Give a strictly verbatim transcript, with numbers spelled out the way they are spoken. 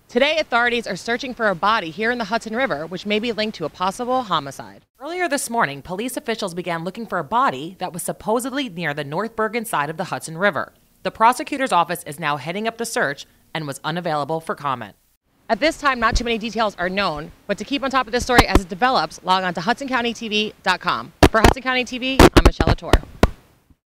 Today, authorities are searching for a body here in the Hudson River, which may be linked to a possible homicide. Earlier this morning, police officials began looking for a body that was supposedly near the North Bergen side of the Hudson River. The prosecutor's office is now heading up the search and was unavailable for comment. At this time, not too many details are known, but to keep on top of this story as it develops, log on to hudson county t v dot com. For Hudson County T V, I'm Michele.